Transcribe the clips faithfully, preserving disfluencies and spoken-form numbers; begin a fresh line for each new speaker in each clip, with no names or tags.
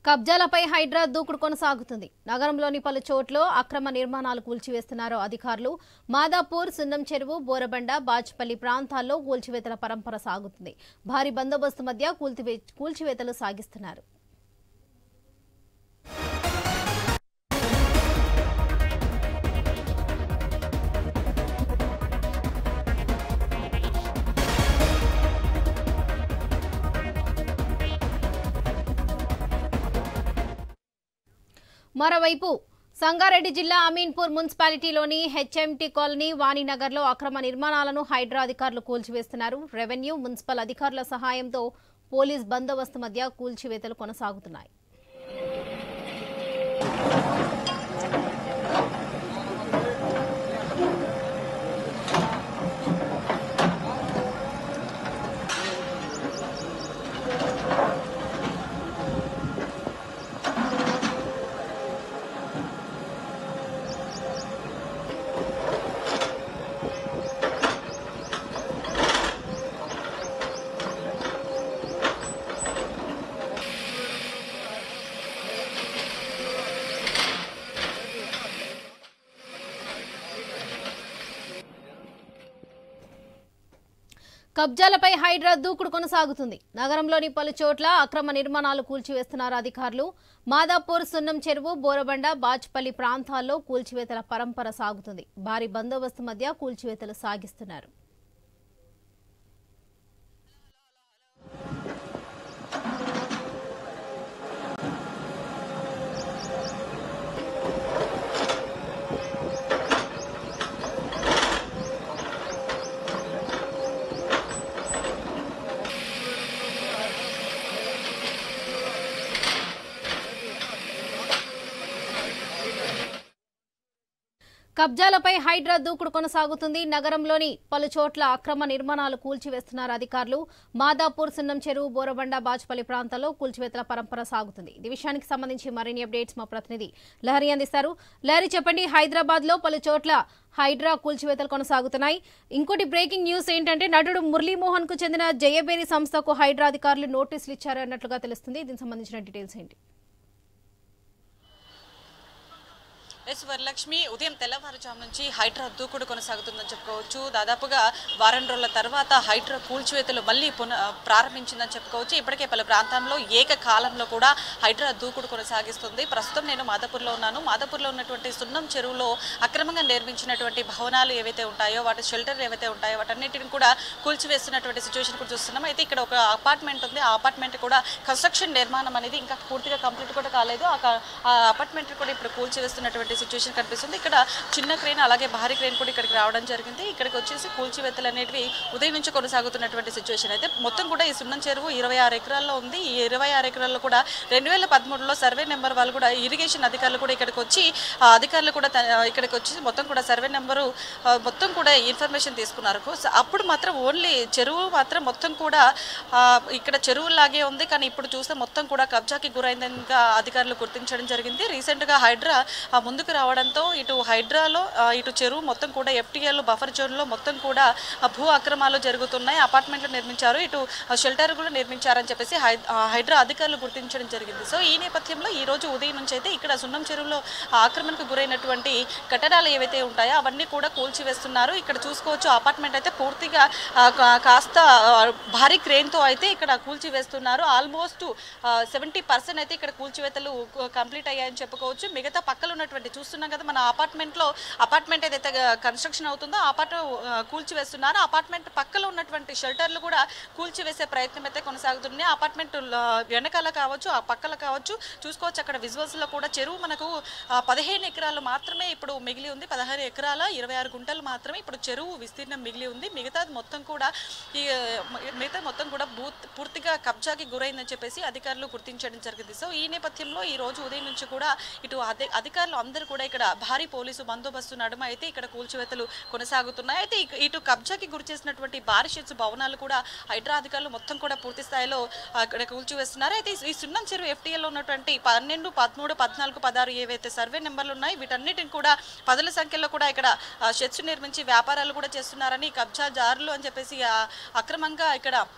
కబ్జాలపై హైడ్రా దూకుడు కొనసాగుతుంది. నగరంలోని పలు చోట్ల అక్రమ నిర్మాణాలు కూల్చివేస్తున్నారు అధికారులు. మాదాపూర్, సున్నం చెరువు, బోరబండ, బాజ్పల్లి ప్రాంతాల్లో కూల్చివేతల పరంపర సాగుతుంది. భారీ బందోబస్తు మధ్య కూల్చివేతలు సాగిస్తున్నారు. మరోవైపు సంగారెడ్డి జిల్లా అమీన్పూర్ మున్సిపాలిటీలోని హెచ్ఎంటీ కాలనీ, వాణినగర్లో అక్రమ నిర్మాణాలను హైడ్రా అధికారులు కూల్చివేస్తున్నారు. రెవెన్యూ, మున్సిపల్ అధికారుల సహాయంతో పోలీస్ బందోబస్తు మధ్య కూల్చివేతలు కొనసాగుతున్నాయి. కబ్జాలపై హైడ్రా దూకుడు కొనసాగుతుంది. నగరంలోని పలు చోట్ల అక్రమ నిర్మాణాలు కూల్చివేస్తున్నారు అధికారులు. మాదాపూర్, సున్నం చెరువు, బోరబండ, బాజ్పల్లి ప్రాంతాల్లో కూల్చివేతల పరంపర సాగుతుంది. భారీ బందోబస్తు మధ్య కూల్చివేతలు సాగిస్తున్నారు. కబ్జాలపై హైడ్రా దూకుడు కొనసాగుతుంది. నగరంలోని పలు చోట్ల అక్రమ నిర్మాణాలు కూల్చివేస్తున్నారు అధికారులు. మాదాపూర్, సున్నం చెరువు, బోరబండ, బాజ్పల్లి ప్రాంతాల్లో కూల్చివేతల పరంపర సాగుతుంది. ఈ విషయానికి సంబంధించి మరిన్ని అప్డేట్స్ మా ప్రతినిధి లహరి అందిస్తారు. లహరి, చెప్పండి, హైదరాబాద్ లో పలు చోట్ల హైడ్రా కూల్చివేతలు కొనసాగుతున్నాయి. ఇంకోటి బ్రేకింగ్ న్యూస్ ఏంటంటే, నటుడు మురళీమోహన్ కు చెందిన జయబేరి సంస్థకు హైడ్రా అధికారులు నోటీసులు ఇచ్చారు అన్నట్లుగా తెలుస్తుంది. దీనికి సంబంధించిన డీటెయిల్స్ ఏంటి?
ఎస్ వరలక్ష్మి, ఉదయం తెల్లవారుజాము నుంచి హైడ్రా దూకుడు కొనసాగుతుందని చెప్పుకోవచ్చు. దాదాపుగా వారం రోజుల తర్వాత హైడ్రా కూల్చివేతలు మళ్ళీ పున ప్రారంభించిందని చెప్పుకోవచ్చు. ఇప్పటికే పలు ప్రాంతాల్లో ఏకకాలంలో కూడా హైడ్రా దూకుడు కొనసాగిస్తుంది. ప్రస్తుతం నేను మాదాపూర్లో ఉన్నాను. మాదాపూర్లో ఉన్నటువంటి సున్నం చెరువులో అక్రమంగా నిర్మించినటువంటి భవనాలు ఏవైతే ఉంటాయో, వాటి షెల్టర్ ఏవైతే ఉంటాయో వాటన్నిటిని కూడా కూల్చివేస్తున్నటువంటి సిచ్యువేషన్ కూడా చూస్తున్నాం. అయితే ఇక్కడ ఒక అపార్ట్మెంట్ ఉంది. ఆ అపార్ట్మెంట్ కూడా కన్స్ట్రక్షన్ నిర్మాణం అనేది ఇంకా పూర్తిగా కంప్లీట్ కూడా కాలేదు. ఆ అపార్ట్మెంట్ కూడా ఇప్పుడు కూల్చివేస్తున్నటువంటి సిచ్యువేషన్ కనిపిస్తుంది. ఇక్కడ చిన్న క్రేన్ అలాగే భారీ క్రేన్ కూడా ఇక్కడికి రావడం జరిగింది. ఇక్కడికి వచ్చేసి కూల్చివేతలు అనేవి ఉదయం నుంచి కొనసాగుతున్నటువంటి సిచ్యువేషన్. అయితే మొత్తం కూడా ఈ సున్నం చెరువు ఇరవై ఆరు ఎకరాల్లో ఉంది. ఈ ఇరవై ఆరు ఎకరాల్లో కూడా రెండు వేల పదమూడులో సర్వే నెంబర్ వాళ్ళు కూడా ఇరిగేషన్ అధికారులు కూడా ఇక్కడికి వచ్చి అధికారులు కూడా ఇక్కడికి వచ్చి మొత్తం కూడా సర్వే నెంబరు మొత్తం కూడా ఇన్ఫర్మేషన్ తీసుకున్నారు. అప్పుడు మాత్రం ఓన్లీ చెరువు మాత్రం మొత్తం కూడా ఇక్కడ చెరువులాగే ఉంది. కానీ ఇప్పుడు చూస్తే మొత్తం కూడా కబ్జాకి గురైందని అధికారులు గుర్తించడం జరిగింది. రీసెంట్గా హైడ్రా ముందుకు రావడంతో ఇటు హైడ్రాలో ఇటు చెరువు మొత్తం కూడా ఎఫ్టీఎల్ బఫర్ జోన్లో మొత్తం కూడా భూ అక్రమాలు జరుగుతున్నాయి. అపార్ట్మెంట్లు నిర్మించారు, ఇటు షెల్టర్ కూడా నిర్మించారని చెప్పేసి హైడ్రా అధికారులు గుర్తించడం జరిగింది. సో ఈ నేపథ్యంలో ఈ రోజు ఉదయం నుంచి అయితే ఇక్కడ సున్నం చెరువులో ఆక్రమణకు గురైనటువంటి కట్టడాలు ఏవైతే ఉంటాయో అవన్నీ కూడా కూల్చివేస్తున్నారు. ఇక్కడ చూసుకోవచ్చు, అపార్ట్మెంట్ అయితే పూర్తిగా కాస్త భారీ క్రేన్తో అయితే ఇక్కడ కూల్చివేస్తున్నారు. ఆల్మోస్ట్ సెవెంటీ పర్సెంట్ అయితే ఇక్కడ కూల్చివేతలు కంప్లీట్ అయ్యాయని చెప్పుకోవచ్చు. మిగతా పక్కన ఉన్నటువంటి చూస్తున్నాం కదా, మన అపార్ట్మెంట్లో అపార్ట్మెంట్ ఏదైతే కన్స్ట్రక్షన్ అవుతుందో ఆ అపార్ట్ కూల్చివేస్తున్నారు. అపార్ట్మెంట్ పక్కలో ఉన్నటువంటి షెల్టర్లు కూడా కూల్చివేసే ప్రయత్నం అయితే కొనసాగుతుంది. అపార్ట్మెంట్ వెనకాల కావచ్చు, ఆ పక్కల కావచ్చు, చూసుకోవచ్చు. అక్కడ విజువల్స్లో కూడా చెరువు మనకు పదిహేను ఎకరాలు మాత్రమే ఇప్పుడు మిగిలి ఉంది. పదహారు ఎకరాల ఇరవై ఆరు గుంటలు మాత్రమే ఇప్పుడు చెరువు విస్తీర్ణం మిగిలి ఉంది. మిగతా మొత్తం కూడా ఈ మిగతా మొత్తం కూడా పూర్తిగా కబ్జాకి గురైందని చెప్పేసి అధికారులు గుర్తించడం జరిగింది. సో ఈ నేపథ్యంలో ఈ రోజు ఉదయం నుంచి కూడా ఇటు అధికారులు అందరూ కూడా ఇక్కడ భారీ పోలీసు బందోబస్తు నడుమ అయితే ఇక్కడ కూల్చివేతలు కొనసాగుతున్నాయి. అయితే ఇటు కబ్జాకి గురి చేసినటువంటి భారీ షెడ్స్ భవనాలు కూడా హైడ్రా అధికారులు మొత్తం కూడా పూర్తి స్థాయిలో ఇక్కడ కూల్చివేస్తున్నారు. అయితే ఈ సున్నం చెరువు ఎఫ్టీఎల్లో ఉన్నటువంటి పన్నెండు, పదమూడు, పద్నాలుగు, పదహారు ఏవైతే సర్వే నెంబర్లు ఉన్నాయి వీటన్నిటిని కూడా పదుల సంఖ్యలో కూడా ఇక్కడ షెడ్స్ నిర్మించి వ్యాపారాలు కూడా చేస్తున్నారని, కబ్జాదారులు అని చెప్పేసి అక్రమంగా ఇక్కడ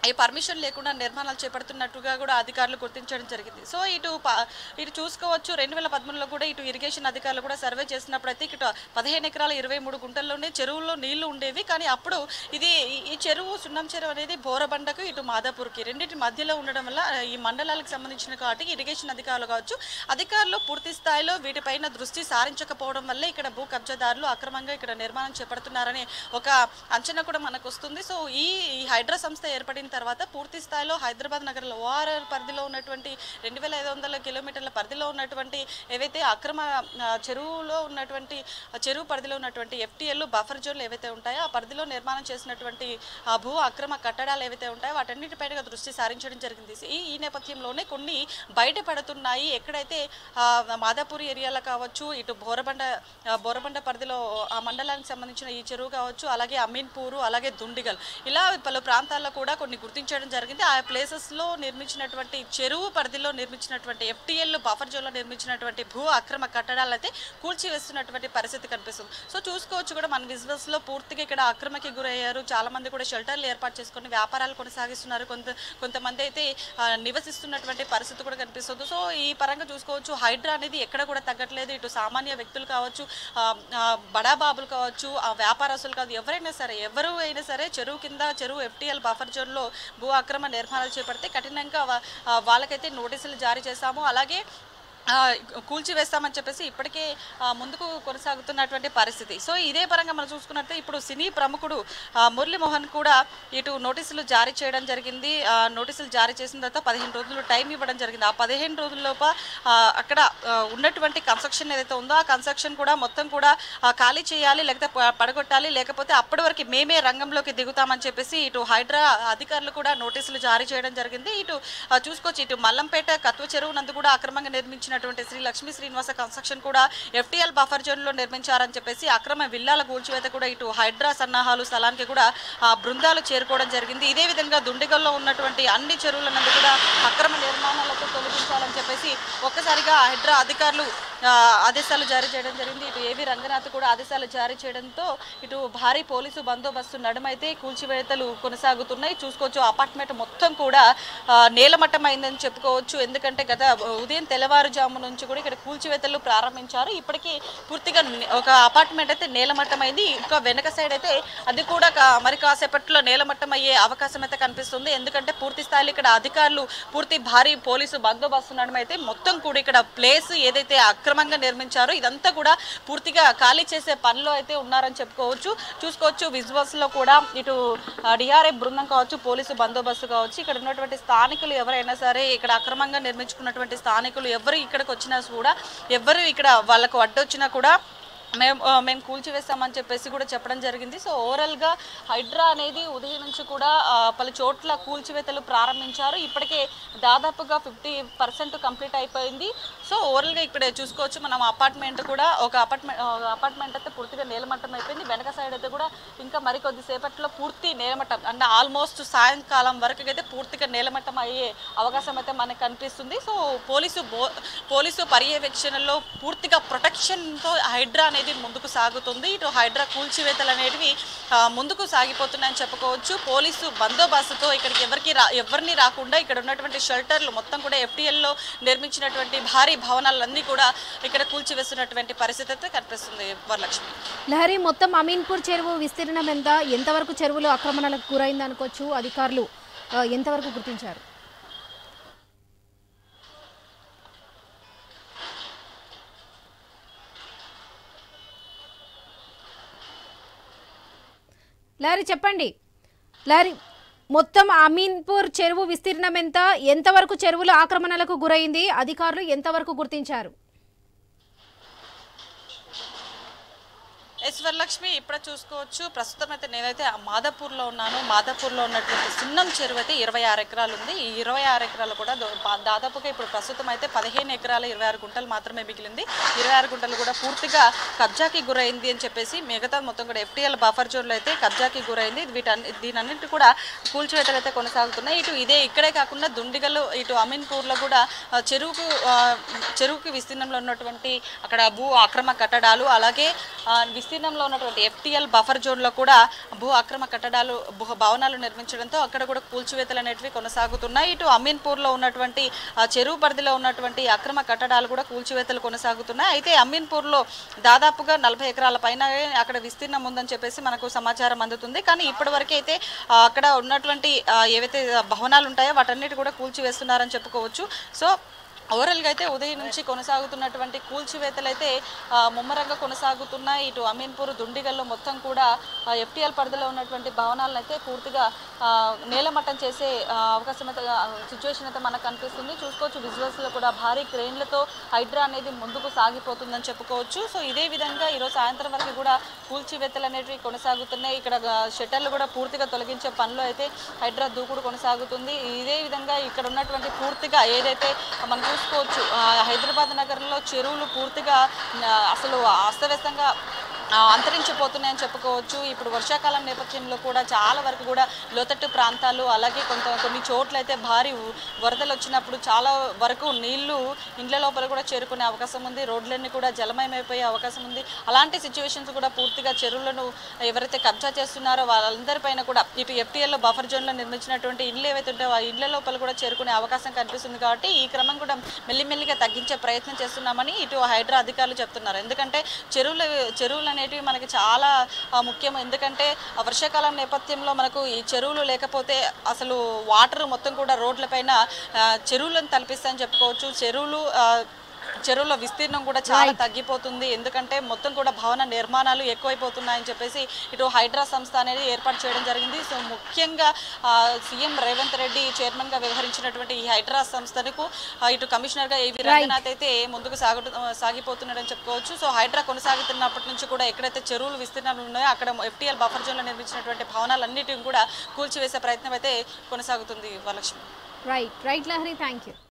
ఈ పర్మిషన్ లేకుండా నిర్మాణాలు చేపడుతున్నట్టుగా కూడా అధికారులు గుర్తించడం జరిగింది. సో ఇటు ఇటు చూసుకోవచ్చు రెండు వేల పదమూడులో కూడా ఇటు ఇరిగేషన్ అధికారులు కూడా సర్వే చేసినప్పుడైతే ఇటు పదిహేను ఎకరాల ఇరవై మూడు గుంటల్లోనే చెరువుల్లో నీళ్లు ఉండేవి. కానీ అప్పుడు ఇది ఈ చెరువు సున్నం చెరువు అనేది బోరబండకు ఇటు మాదాపూర్కి రెండింటి మధ్యలో ఉండడం వల్ల ఈ మండలాలకు సంబంధించిన కాబట్టి ఇరిగేషన్ అధికారులు కావచ్చు అధికారులు పూర్తి స్థాయిలో వీటిపైన దృష్టి సారించకపోవడం వల్ల ఇక్కడ భూ కబ్జాదారులు అక్రమంగా ఇక్కడ నిర్మాణం చేపడుతున్నారనే ఒక అంచనా కూడా మనకు వస్తుంది. సో ఈ హైడ్రా సంస్థ ఏర్పడిన తర్వాత పూర్తి స్థాయిలో హైదరాబాద్ నగరంలో ఓఆర్ఆర్ పరిధిలో ఉన్నటువంటి రెండు వేల ఐదు వందల కిలోమీటర్ల పరిధిలో ఉన్నటువంటి ఏవైతే అక్రమ చెరువులో ఉన్నటువంటి చెరువు పరిధిలో ఉన్నటువంటి ఎఫ్టీఎల్ బఫర్ జోన్లు ఏవైతే ఉంటాయో ఆ పరిధిలో నిర్మాణం చేసినటువంటి ఆ భూ అక్రమ కట్టడాలు ఏవైతే ఉంటాయో వాటన్నిటిపైన దృష్టి సారించడం జరిగింది. ఈ ఈ నేపథ్యంలోనే కొన్ని బయటపడుతున్నాయి. ఎక్కడైతే మాదాపూర్ ఏరియాలో కావచ్చు ఇటు బోరబండ బోరబండ పరిధిలో ఆ మండలానికి సంబంధించిన ఈ చెరువు కావచ్చు అలాగే అమీన్పూరు అలాగే దుండిగల్ ఇలా పలు ప్రాంతాల్లో కూడా కొన్ని గుర్తించడం జరిగింది. ఆ ప్లేసెస్లో నిర్మించినటువంటి చెరువు పరిధిలో నిర్మించినటువంటి ఎఫ్టీఎల్ బఫర్ జోన్లో నిర్మించినటువంటి భూ అక్రమ కట్టడాలు అయితే కూల్చివేస్తున్నటువంటి పరిస్థితి కనిపిస్తుంది. సో చూసుకోవచ్చు కూడా మన విజువల్స్లో పూర్తిగా ఇక్కడ అక్రమకి గురయ్యారు. చాలా మంది కూడా షెల్టర్లు ఏర్పాటు చేసుకొని వ్యాపారాలు కొనసాగిస్తున్నారు. కొంత కొంతమంది అయితే నివసిస్తున్నటువంటి పరిస్థితి కూడా కనిపిస్తుంది. సో ఈ పరంగా చూసుకోవచ్చు హైడ్రా అనేది ఎక్కడ కూడా తగ్గట్లేదు. ఇటు సామాన్య వ్యక్తులు కావచ్చు బడాబాబులు కావచ్చు ఆ వ్యాపారస్తులు కావచ్చు ఎవరైనా సరే ఎవరు అయినా సరే చెరువు కింద చెరువు ఎఫ్టీఎల్ బఫర్ జోన్లో భూ అక్రమ నిర్మాణాలు చేపడితే కఠినంగా వాళ్ళకైతే నోటీసులు జారీ చేశాము. అలాగే కూల్చివేస్తామని చెప్పేసి ఇప్పటికే ముందుకు కొనసాగుతున్నటువంటి పరిస్థితి. సో ఇదే పరంగా మనం చూసుకున్నట్టే ఇప్పుడు సినీ ప్రముఖుడు మురళీమోహన్ కూడా ఇటు నోటీసులు జారీ చేయడం జరిగింది. నోటీసులు జారీ చేసిన తర్వాత పదిహేను రోజులు టైం ఇవ్వడం జరిగింది. ఆ పదిహేను రోజుల లోప అక్కడ ఉన్నటువంటి కన్స్ట్రక్షన్ ఏదైతే ఉందో ఆ కన్స్ట్రక్షన్ కూడా మొత్తం కూడా ఖాళీ చేయాలి లేకపోతే పడగొట్టాలి లేకపోతే అప్పటి వరకు మేమే రంగంలోకి దిగుతామని చెప్పేసి ఇటు హైడ్రా అధికారులు కూడా నోటీసులు జారీ చేయడం జరిగింది. ఇటు చూసుకోవచ్చు ఇటు మల్లంపేట కత్వ చెరువు నందు కూడా అక్రమంగా నిర్మించిన శ్రీ లక్ష్మీ శ్రీనివాస కన్స్ట్రక్షన్ కూడా ఎఫ్టీఎల్ బఫర్ జోన్ లో నిర్మించారని చెప్పేసి అక్రమ విల్లాల కూల్చివేత కూడా ఇటు హైడ్రా సన్నాహాలు స్థలానికి కూడా బృందాలు చేరుకోవడం జరిగింది. ఇదే విధంగా దుండిగల్లో ఉన్నటువంటి అన్ని చెరువుల నందు కూడా అక్రమ నిర్మాణాలకు తొలగించాలని చెప్పేసి ఒక్కసారిగా హైడ్రా అధికారులు ఆదేశాలు జారీ చేయడం జరిగింది. ఇటు ఏవి రంగనాథ్ కూడా ఆదేశాలు జారీ చేయడంతో ఇటు భారీ పోలీసు బందోబస్తు నడుమైతే కూల్చివేతలు కొనసాగుతున్నాయి. చూసుకోవచ్చు అపార్ట్మెంట్ మొత్తం కూడా నేలమట్టం అయిందని చెప్పుకోవచ్చు. ఎందుకంటే గత ఉదయం తెల్లవారుజాము నుంచి కూడా ఇక్కడ కూల్చివేతలు ప్రారంభించారు. ఇప్పటికీ పూర్తిగా ఒక అపార్ట్మెంట్ అయితే నేలమట్టం అయింది. ఇంకా వెనక సైడ్ అయితే అది కూడా మరి కాసేపట్లో నేలమట్టం అయ్యే అవకాశం అయితే కనిపిస్తుంది. ఎందుకంటే పూర్తి స్థాయిలో ఇక్కడ అధికారులు పూర్తి భారీ పోలీసు బందోబస్తు నడుమైతే మొత్తం కూడా ఇక్కడ ప్లేస్ ఏదైతే అక్రమంగా నిర్మించారో ఇదంతా కూడా పూర్తిగా ఖాళీ చేసే పనిలో అయితే ఉన్నారని చెప్పుకోవచ్చు. చూసుకోవచ్చు విజువల్స్ లో కూడా ఇటు డిఆర్ఎఫ్ బృందం కావచ్చు పోలీసు బందోబస్తు కావచ్చు ఇక్కడ ఉన్నటువంటి స్థానికులు ఎవరైనా సరే ఇక్కడ అక్రమంగా నిర్మించుకున్నటువంటి స్థానికులు ఎవరు ఇక్కడికి వచ్చినా కూడా ఎవరు ఇక్కడ వాళ్ళకు అడ్డొచ్చినా కూడా మేము మేము కూల్చివేస్తామని చెప్పేసి కూడా చెప్పడం జరిగింది. సో ఓవరాల్గా హైడ్రా అనేది ఉదయం నుంచి కూడా పలు చోట్ల కూల్చివేతలు ప్రారంభించారు. ఇప్పటికే దాదాపుగా ఫిఫ్టీ పర్సెంట్ కంప్లీట్ అయిపోయింది. సో ఓవరాల్గా ఇక్కడ చూసుకోవచ్చు మనం అపార్ట్మెంట్ కూడా ఒక అపార్ట్మెంట్ అపార్ట్మెంట్ అయితే పూర్తిగా నేలమట్టం అయిపోయింది. వెనక సైడ్ అయితే కూడా ఇంకా మరికొద్ది సేపట్లో పూర్తి నేలమట్టం అంటే ఆల్మోస్ట్ సాయంకాలం వరకు అయితే పూర్తిగా నేలమట్టం అయ్యే అవకాశం అయితే మనకు కనిపిస్తుంది. సో పోలీసు పోలీసు పర్యవేక్షణలో పూర్తిగా ప్రొటెక్షన్తో హైడ్రా అనేది ముందుకు సాగుతుంది. ఇటు హైడ్రా కూల్చివేతలు అనేటివి ముందుకు సాగిపోతున్నాయని చెప్పుకోవచ్చు. పోలీసు బందోబస్తుతో ఇక్కడికి ఎవరికి రా ఎవరిని రాకుండా ఇక్కడ ఉన్నటువంటి షెల్టర్లు మొత్తం కూడా ఎఫ్టీఎల్లో నిర్మించినటువంటి భారీ భవనాలన్నీ కూడా ఇక్కడ కూల్చివేస్తున్నటువంటి పరిస్థితి అయితే కనిపిస్తుంది. వరలక్ష్మి
లహరి మొత్తం అమీన్పూర్ చెరువు విస్తీర్ణం ఎంత ఎంతవరకు చెరువులు ఆక్రమణలకు గురైంది అనుకోవచ్చు అధికారులు ఎంతవరకు గుర్తించారు? లహరి చెప్పండి. లహరి మొత్తం అమీన్పూర్ చెరువు విస్తీర్ణం ఎంత ఎంతవరకు చెరువులు ఆక్రమణలకు గురైంది అధికారులు ఎంతవరకు గుర్తించారు?
ఎస్ వరలక్ష్మి ఇప్పుడు చూసుకోవచ్చు ప్రస్తుతం అయితే నేనైతే మాదాపూర్లో ఉన్నాను. మాదాపూర్లో ఉన్నటువంటి సున్నం చెరువు అయితే ఇరవై ఆరు ఎకరాలు ఉంది. ఈ ఇరవై ఆరు ఎకరాలు కూడా దాదాపుగా ఇప్పుడు ప్రస్తుతం అయితే పదిహేను ఎకరాల ఇరవై ఆరు గుంటలు మాత్రమే మిగిలింది. ఇరవై ఆరు గుంటలు కూడా పూర్తిగా కబ్జాకి గురైంది అని చెప్పేసి మిగతా మొత్తం కూడా ఎఫ్టీఎల్ బఫర్ జోన్లో అయితే కబ్జాకి గురైంది. వీటన్ని దీనన్నింటి కూడా కూల్చివేతలు అయితే కొనసాగుతున్నాయి. ఇటు ఇదే ఇక్కడే కాకుండా దుండిగలు ఇటు అమీన్పూర్లో కూడా చెరువుకు చెరువుకి విస్తీర్ణంలో ఉన్నటువంటి అక్కడ భూ అక్రమ కట్టడాలు అలాగే విస్తీర్ణ విస్తీర్ణంలో ఉన్నటువంటి ఎఫ్టీఎల్ బఫర్ జోన్లో కూడా భూ అక్రమ కట్టడాలు భూ భవనాలు నిర్మించడంతో అక్కడ కూడా కూల్చివేతలు అనేటివి కొనసాగుతున్నాయి. ఇటు అమీన్పూర్లో ఉన్నటువంటి చెరువు పరిధిలో ఉన్నటువంటి అక్రమ కట్టడాలు కూడా కూల్చివేతలు కొనసాగుతున్నాయి. అయితే అమీన్పూర్లో దాదాపుగా నలభై ఎకరాల పైన అక్కడ విస్తీర్ణం ఉందని చెప్పేసి మనకు సమాచారం అందుతుంది. కానీ ఇప్పటి వరకు అయితే అక్కడ ఉన్నటువంటి ఏవైతే భవనాలు ఉంటాయో వాటన్నిటి కూడా కూల్చివేస్తున్నారని చెప్పుకోవచ్చు. సో ఓవరాల్గా అయితే ఉదయం నుంచి కొనసాగుతున్నటువంటి కూల్చివేతలు అయితే ముమ్మరంగా కొనసాగుతున్నాయి. ఇటు అమీన్పూర్ దుండిగల్లో మొత్తం కూడా ఎఫ్టీఎల్ పరిధిలో ఉన్నటువంటి భవనాలను అయితే పూర్తిగా నేలమట్టం చేసే అవకాశం అయితే సిచ్యువేషన్ అయితే మనకు కనిపిస్తుంది. చూసుకోవచ్చు విజువల్స్లో కూడా భారీ క్రెయిన్లతో హైడ్రా అనేది ముందుకు సాగిపోతుందని చెప్పుకోవచ్చు. సో ఇదే విధంగా ఈరోజు సాయంత్రం వరకు కూడా కూల్చివేతలు అనేవి కొనసాగుతున్నాయి. ఇక్కడ షట్టర్లు కూడా పూర్తిగా తొలగించే పనిలో అయితే హైడ్రా దూకుడు కొనసాగుతుంది. ఇదే విధంగా ఇక్కడ ఉన్నటువంటి పూర్తిగా ఏదైతే మనం చూసుకోవచ్చు హైదరాబాద్ నగరంలో చెరువులు పూర్తిగా అసలు అస్తవ్యస్తంగా అంతరించిపోతున్నాయని చెప్పుకోవచ్చు. ఇప్పుడు వర్షాకాలం నేపథ్యంలో కూడా చాలా వరకు కూడా లోతట్టు ప్రాంతాలు అలాగే కొంత కొన్ని చోట్ల అయితే భారీ వరదలు వచ్చినప్పుడు చాలా వరకు నీళ్లు ఇండ్ల లోపల కూడా చేరుకునే అవకాశం ఉంది. రోడ్లన్నీ కూడా జలమయమైపోయే అవకాశం ఉంది. అలాంటి సిచ్యువేషన్స్ కూడా పూర్తిగా చెరువులను ఎవరైతే కబ్జా చేస్తున్నారో వాళ్ళందరిపైన కూడా ఇటు ఎఫ్టీఎల్లో బఫర్ జోన్లో నిర్మించినటువంటి ఇళ్ళు ఏవైతే ఉంటాయో ఆ ఇళ్ల లోపల కూడా చేరుకునే అవకాశం కనిపిస్తుంది. కాబట్టి ఈ క్రమం కూడా మెల్లిమెల్లిగా తగ్గించే ప్రయత్నం చేస్తున్నామని ఇటు హైడ్రా అధికారులు చెప్తున్నారు. ఎందుకంటే చెరువులు చెరువులు అనేటివి మనకి చాలా ముఖ్యం. ఎందుకంటే వర్షాకాలం నేపథ్యంలో మనకు ఈ చెరువులు లేకపోతే అసలు వాటర్ మొత్తం కూడా రోడ్లపైన చెరువులను తలపిస్తాయని చెప్పుకోవచ్చు. చెరువులు చెరువుల విస్తీర్ణం కూడా చాలా తగ్గిపోతుంది. ఎందుకంటే మొత్తం కూడా భవన నిర్మాణాలు ఎక్కువైపోతున్నాయని చెప్పేసి ఇటు హైడ్రా సంస్థ అనేది ఏర్పాటు చేయడం జరిగింది. సో ముఖ్యంగా సీఎం రేవంత్ రెడ్డి చైర్మన్గా వ్యవహరించినటువంటి ఈ హైడ్రా సంస్థకు ఇటు కమిషనర్గా ఏవి రంగనాథ్ అయితే ముందుకు సాగు సాగిపోతున్నాడని చెప్పుకోవచ్చు. సో హైడ్రా కొనసాగుతున్నప్పటి నుంచి కూడా ఎక్కడైతే చెరువులు విస్తీర్ణాలు ఉన్నాయో అక్కడ ఎఫ్టీఎల్ బఫర్ జోన్లో నిర్మించినటువంటి భవనాలన్నిటిని కూడా కూల్చివేసే ప్రయత్నం అయితే కొనసాగుతుంది. Varalakshmi.
Right right Lahari, thank you.